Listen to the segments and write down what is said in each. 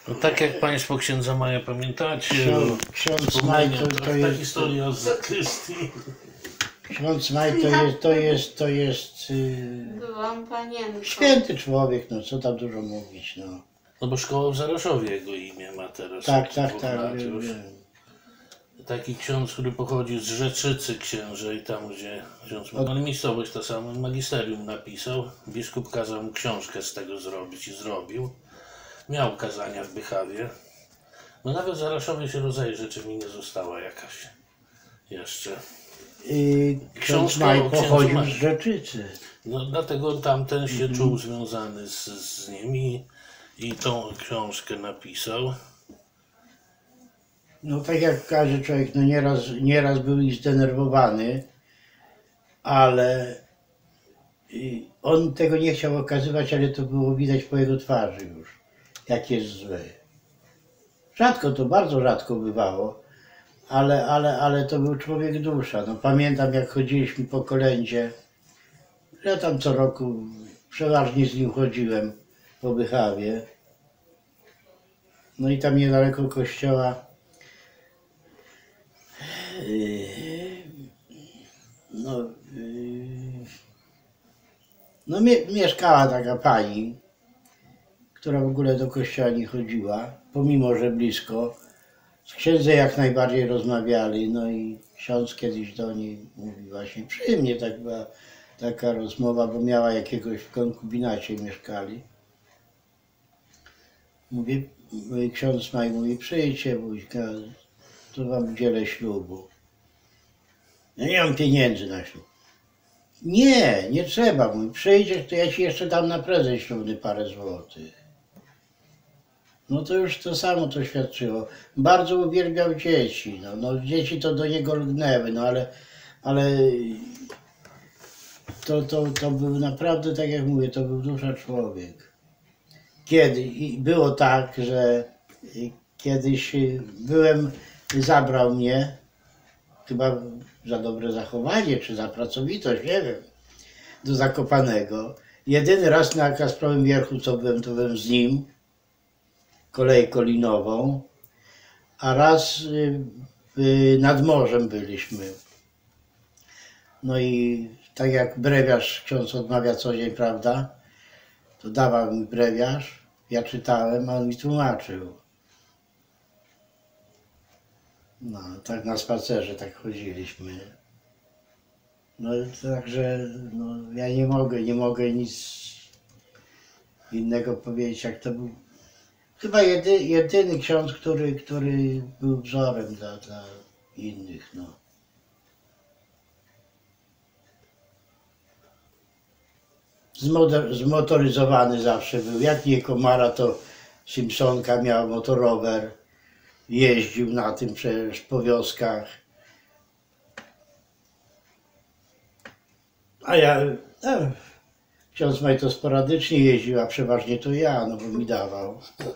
No tak jak Państwo księdza Maja pamiętacie, Ksiądz Maj to ta jest... historia z zakrystii. Ksiądz Maj to jest Byłam panienką. święty człowiek, no co tam dużo mówić, no. No bo szkoła w Zaroszowie jego imię ma teraz. Tak, od tak, dwóch tak, lat wiem, już. wiem. Taki ksiądz, który pochodzi z Rzeczycy księże i tam, gdzie ksiądz, ale miejscowość ta sama, magisterium napisał. Biskup kazał mu książkę z tego zrobić i zrobił. Miał kazania w Bychawie. No nawet w Zaroszowie się rozejrzy, czy mi nie została jakaś jeszcze. Ksiądz Książka Maj o księdzu pochodził Maju. z Rzeczycy. No dlatego tamten się czuł związany z nimi i tą książkę napisał. No tak jak każe człowiek, no nieraz był i zdenerwowany, ale on tego nie chciał okazywać, ale to było widać po jego twarzy już, jak jest zły. Rzadko to, bardzo rzadko bywało, ale to był człowiek dusza. No pamiętam, jak chodziliśmy po kolędzie, ja tam co roku przeważnie z nim chodziłem po Bychawie. No i tam niedaleko kościoła mieszkała taka pani, która w ogóle do kościoła nie chodziła, pomimo że blisko. Z księdzem jak najbardziej rozmawiali, no i ksiądz kiedyś do niej mówi właśnie, przy mnie tak była taka rozmowa, bo miała jakiegoś w konkubinacie mieszkali. Mówi, ksiądz Maj mówi, przyjdźcie Buźka, to wam udzielę ślubu. Ja nie mam pieniędzy na ślub. Nie trzeba, mówi, przyjdziesz, to ja ci jeszcze dam na prezent ślubny parę złotych. No to już to samo to świadczyło. Bardzo uwielbiał dzieci, no dzieci to do niego lgnęły, no ale to był naprawdę, tak jak mówię, to był dusza człowiek. I było tak, że kiedyś zabrał mnie, chyba za dobre zachowanie, czy za pracowitość, nie wiem, do Zakopanego. Jedyny raz na Kasprowym Wierchu, co byłem, to byłem z nim, kolejką linową, a raz nad morzem byliśmy. No i tak jak brewiarz ksiądz odmawia co dzień, prawda, to dawał mi brewiarz, ja czytałem, a on mi tłumaczył. No, tak na spacerze tak chodziliśmy. No także no, ja nie mogę nic innego powiedzieć, jak to był chyba jedyny ksiądz, który był wzorem dla innych. No. Zmotoryzowany zawsze był. Jak nie Komara, to Simpsonka miał motorower. Jeździł na tym przecież po wioskach. A ja, ksiądz Maj to sporadycznie jeździł, a przeważnie to ja, no bo mi dawał.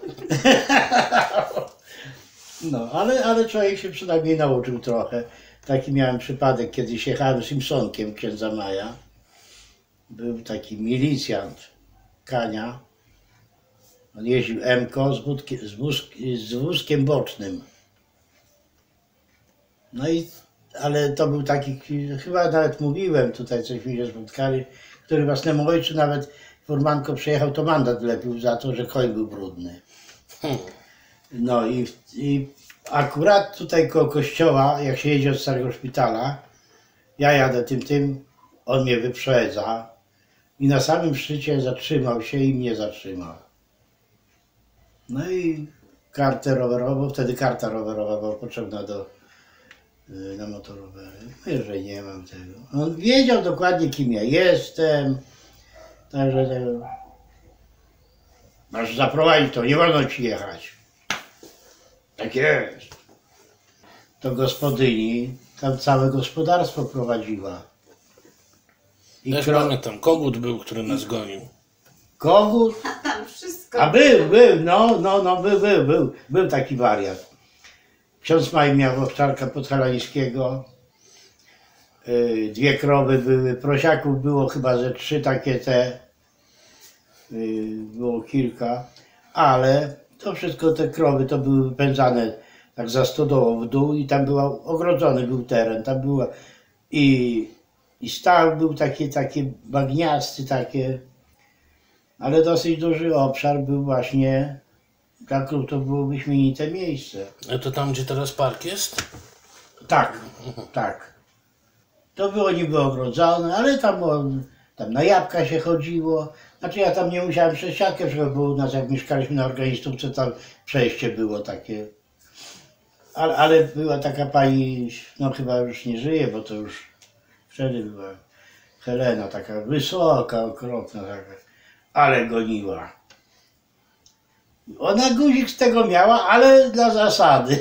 No, ale człowiek się przynajmniej nauczył trochę. Taki miałem przypadek, kiedyś jechałem Simpsonkiem księdza Maja. Był taki milicjant Kania. On jeździł MKO z wózkiem bocznym. No ale to był taki, chyba nawet mówiłem, tutaj coś mi się spotkali, który własnemu ojcu nawet furmanko przyjechał, to mandat wlepił za to, że koń był brudny. No i akurat tutaj koło kościoła, jak się jedzie od Starego Szpitala, ja jadę tym, on mnie wyprzedza i na samym szczycie zatrzymał się i mnie zatrzymał. No i kartę rowerową, wtedy karta rowerowa była potrzebna na motorowery. Mówię, że nie mam tego. On wiedział dokładnie, kim ja jestem. Także tego. Masz zaprowadzić to, nie wolno ci jechać. Tak jest. To gospodyni tam całe gospodarstwo prowadziła. Też pamiętam, kogut był, który nas gonił. Kogut? Tam wszystko. A był taki wariat. Ksiądz Maj miał owczarka podhalańskiego, 2 krowy były, prosiaków było chyba ze 3 takie było kilka, ale To wszystko, te krowy to były wypędzane tak za stodołą w dół i tam była, ogrodzony był teren, tam była i staw był taki bagniasty, ale dosyć duży obszar był właśnie, dla krów to było wyśmienite miejsce. A to tam, gdzie teraz park jest? Tak, tak. To było niby ogrodzone, ale tam na jabłka się chodziło. Znaczy ja tam nie musiałem przez siatkę, bo u nas jak mieszkaliśmy na organistówce, tam przejście było takie. Ale była taka pani, no chyba już nie żyje, bo to już wtedy była Helena, taka wysoka, okropna, ale goniła. Ona guzik z tego miała, ale dla zasady.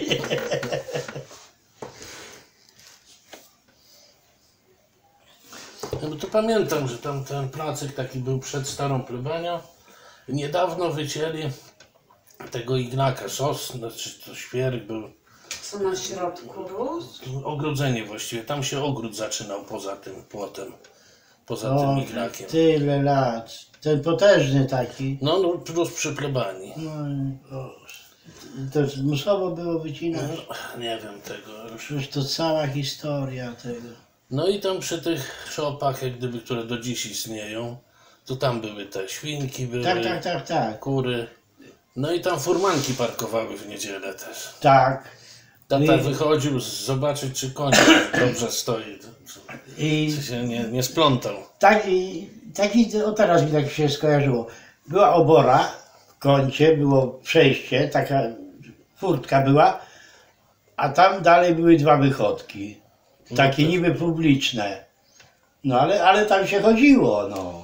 Ja to pamiętam, że tam ten placek taki był przed starą plebanią. Niedawno wycięli tego ignaka, znaczy to świerk był. Co na środku rósł? Ogrodzenie właściwie, tam się ogród zaczynał poza tym płotem, poza tym ignakiem. Tyle lat. Ten potężny taki. No plus przy plebanii. No, to musowo było wycinać. No, nie wiem tego już. Przecież to cała historia tego. No i tam przy tych szopach, jak gdyby, które do dziś istnieją, to tam były te świnki, były Tak. kury. No i tam furmanki parkowały w niedzielę też. Tak. Tata wychodził zobaczyć, czy koń dobrze stoi, czy się nie splątał. O teraz mi tak się skojarzyło. Była obora w kącie, było przejście, taka furtka była, a tam dalej były dwa wychodki. Takie niby publiczne. No ale tam się chodziło, no.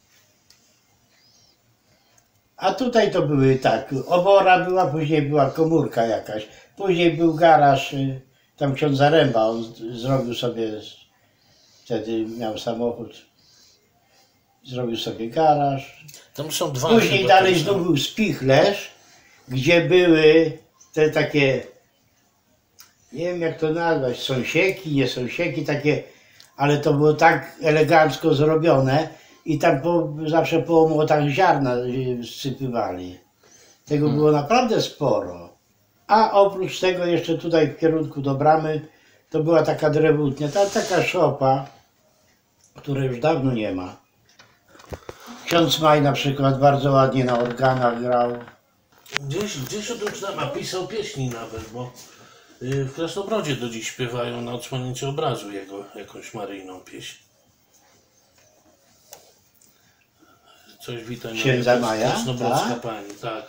A tutaj to były tak, obora była, później była komórka jakaś, później był garaż, tam ksiądz Zaręba, on zrobił sobie, wtedy miał samochód, zrobił sobie garaż. Tam są dwa. Później dalej znów był spichlerz, gdzie były te takie, nie wiem jak to nazwać, sąsieki, nie sąsieki, takie, ale to było tak elegancko zrobione i tam zawsze po młotach ziarna wsypywali. Tego było naprawdę sporo. A oprócz tego jeszcze tutaj w kierunku do bramy to była taka drewutnia, taka szopa, której już dawno nie ma. Ksiądz Maj na przykład bardzo ładnie na organach grał. Gdzieś o tym czytałem, a pisał pieśni nawet, bo w Krasnobrodzie do dziś śpiewają na odsłonięcie obrazu jego jakąś maryjną pieśń. Coś witam. Księdza Maja? Krasnobrodzka Tak? pani, tak.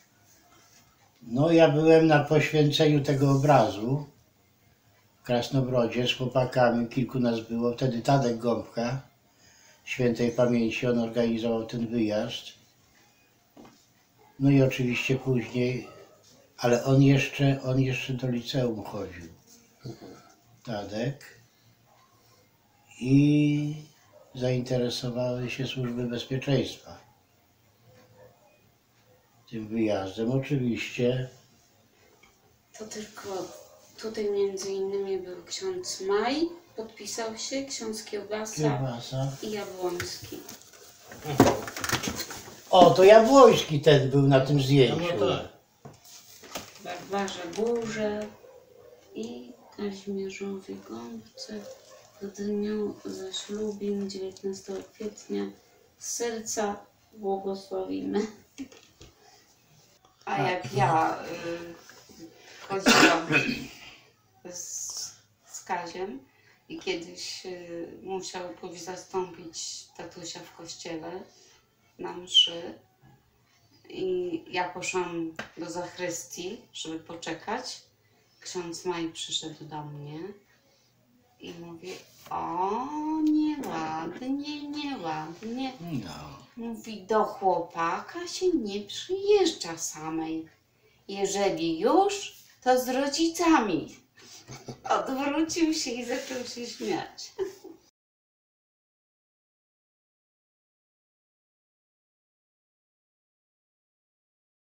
No ja byłem na poświęceniu tego obrazu w Krasnobrodzie z chłopakami, kilku nas było, wtedy Tadek Gąbka, świętej pamięci, on organizował ten wyjazd. No i oczywiście później, ale on jeszcze do liceum chodził, Tadek, i zainteresowały się służby bezpieczeństwa tym wyjazdem. Oczywiście. To tylko tutaj między innymi był ksiądz Maj, podpisał się, ksiądz Kiełbasa i Jabłoński. O, to Jabłoński ten był na tym zdjęciu. No tak. Barbarze Górze i Kazimierzowi Gąbce w dniu zaślubin 19 kwietnia z serca błogosławimy. A jak ja chodziłam z Kaziem i kiedyś musiał pójść zastąpić tatusia w kościele na mszy i ja poszłam do zachrystii, żeby poczekać. Ksiądz Maj przyszedł do mnie i mówi: o, nieładnie. No. Mówi: do chłopaka się nie przyjeżdża samej. Jeżeli już, to z rodzicami. Odwrócił się i zaczął się śmiać.